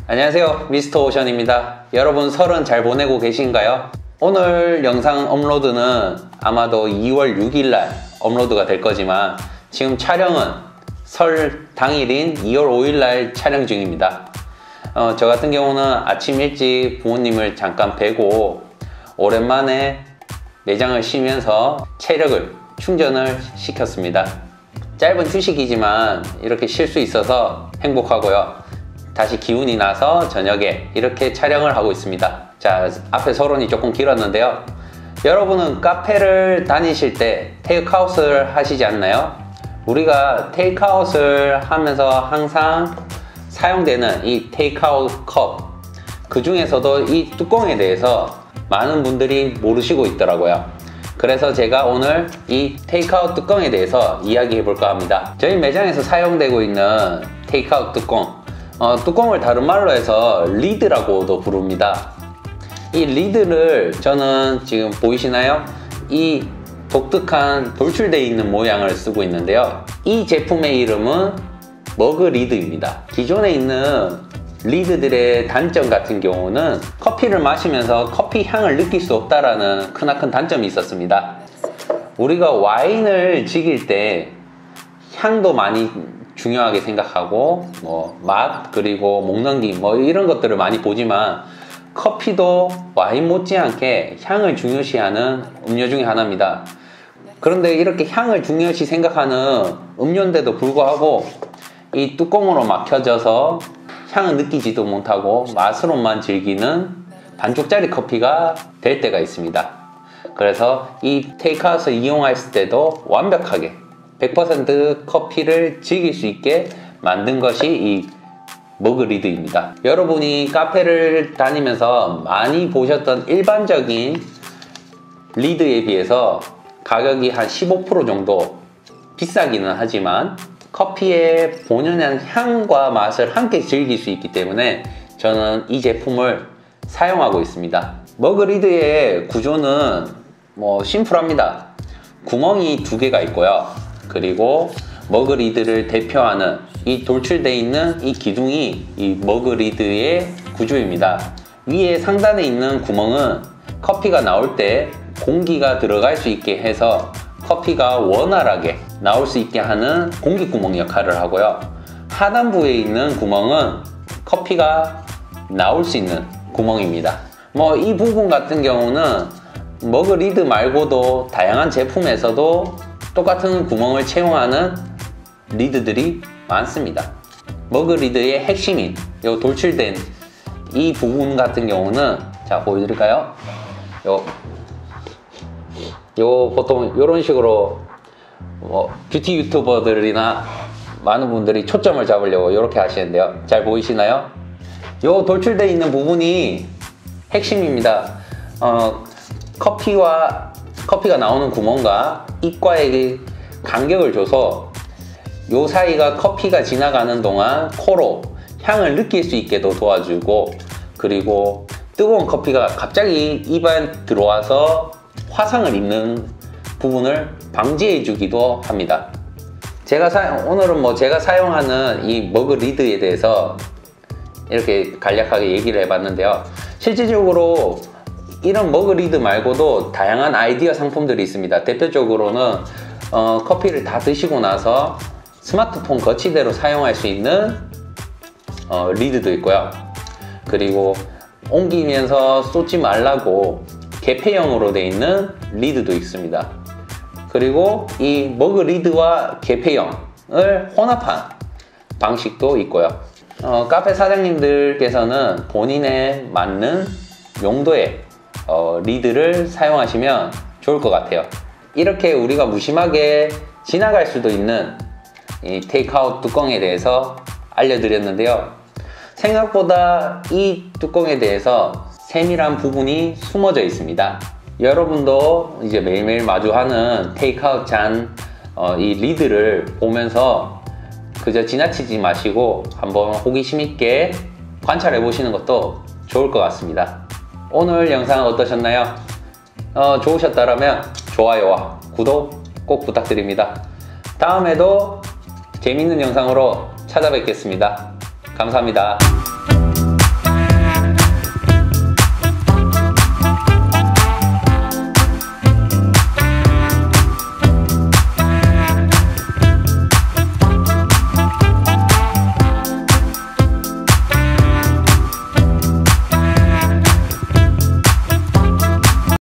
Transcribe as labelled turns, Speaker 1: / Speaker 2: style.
Speaker 1: 안녕하세요, 미스터 오션입니다. 여러분 설은 잘 보내고 계신가요? 오늘 영상 업로드는 아마도 2월 6일날 업로드가 될 거지만 지금 촬영은 설 당일인 2월 5일날 촬영 중입니다. 저 같은 경우는 아침 일찍 부모님을 잠깐 뵈고 오랜만에 매장을 쉬면서 체력을 충전을 시켰습니다. 짧은 휴식이지만 이렇게 쉴 수 있어서 행복하고요. 다시 기운이 나서 저녁에 이렇게 촬영을 하고 있습니다. 자, 앞에 서론이 조금 길었는데요. 여러분은 카페를 다니실 때 테이크아웃을 하시지 않나요? 우리가 테이크아웃을 하면서 항상 사용되는 이 테이크아웃 컵, 그 중에서도 이 뚜껑에 대해서 많은 분들이 모르시고 있더라고요. 그래서 제가 오늘 이 테이크아웃 뚜껑에 대해서 이야기해 볼까 합니다. 저희 매장에서 사용되고 있는 테이크아웃 뚜껑, 뚜껑을 다른 말로 해서 리드라고도 부릅니다. 이 리드를 저는 지금 보이시나요? 이 독특한 돌출되어 있는 모양을 쓰고 있는데요. 이 제품의 이름은 머그 리드입니다. 기존에 있는 리드들의 단점 같은 경우는 커피를 마시면서 커피 향을 느낄 수 없다라는 크나큰 단점이 있었습니다. 우리가 와인을 즐길 때 향도 많이 중요하게 생각하고 맛 그리고 목넘김 이런 것들을 많이 보지만 커피도 와인 못지않게 향을 중요시하는 음료 중에 하나입니다. 그런데 이렇게 향을 중요시 생각하는 음료인데도 불구하고 이 뚜껑으로 막혀져서 향을 느끼지도 못하고 맛으로만 즐기는 반쪽짜리 커피가 될 때가 있습니다. 그래서 이 테이크아웃을 이용했을 때도 완벽하게 100% 커피를 즐길 수 있게 만든 것이 이 머그 리드입니다. 여러분이 카페를 다니면서 많이 보셨던 일반적인 리드에 비해서 가격이 한 15% 정도 비싸기는 하지만 커피의 본연의 향과 맛을 함께 즐길 수 있기 때문에 저는 이 제품을 사용하고 있습니다. 머그 리드의 구조는 심플합니다. 구멍이 2개가 있고요. 그리고 머그 리드를 대표하는 이 돌출되어 있는 이 기둥이 이 머그 리드의 구조입니다. 위에 상단에 있는 구멍은 커피가 나올 때 공기가 들어갈 수 있게 해서 커피가 원활하게 나올 수 있게 하는 공기구멍 역할을 하고요. 하단부에 있는 구멍은 커피가 나올 수 있는 구멍입니다. 이 부분 같은 경우는 머그 리드 말고도 다양한 제품에서도 똑같은 구멍을 채용하는 리드들이 많습니다. 머그 리드의 핵심인 요 돌출된 이 부분 같은 경우는 자 보여드릴까요? 요 보통 이런 식으로 뷰티 유튜버들이나 많은 분들이 초점을 잡으려고 이렇게 하시는데요. 잘 보이시나요? 요 돌출되어 있는 부분이 핵심입니다. 커피가 나오는 구멍과 입과의 간격을 줘서 요 사이가 커피가 지나가는 동안 코로 향을 느낄 수 있게도 도와주고, 그리고 뜨거운 커피가 갑자기 입에 들어와서 화상을 입는 부분을 방지해 주기도 합니다. 오늘은 제가 사용하는 이 머그 리드에 대해서 이렇게 간략하게 얘기를 해봤는데요. 실질적으로 이런 머그 리드 말고도 다양한 아이디어 상품들이 있습니다. 대표적으로는 커피를 다 드시고 나서 스마트폰 거치대로 사용할 수 있는 리드도 있고요. 그리고 옮기면서 쏟지 말라고 개폐형으로 되어 있는 리드도 있습니다. 그리고 이 머그 리드와 개폐형을 혼합한 방식도 있고요. 카페 사장님들께서는 본인에 맞는 용도의 리드를 사용하시면 좋을 것 같아요. 이렇게 우리가 무심하게 지나갈 수도 있는 이 테이크아웃 뚜껑에 대해서 알려드렸는데요. 생각보다 이 뚜껑에 대해서 세밀한 부분이 숨어져 있습니다. 여러분도 이제 매일매일 마주하는 테이크아웃 잔 이 리드를 보면서 그저 지나치지 마시고 한번 호기심 있게 관찰해 보시는 것도 좋을 것 같습니다. 오늘 영상 어떠셨나요? 좋으셨다면 좋아요와 구독 꼭 부탁드립니다. 다음에도 재밌는 영상으로 찾아뵙겠습니다. 감사합니다.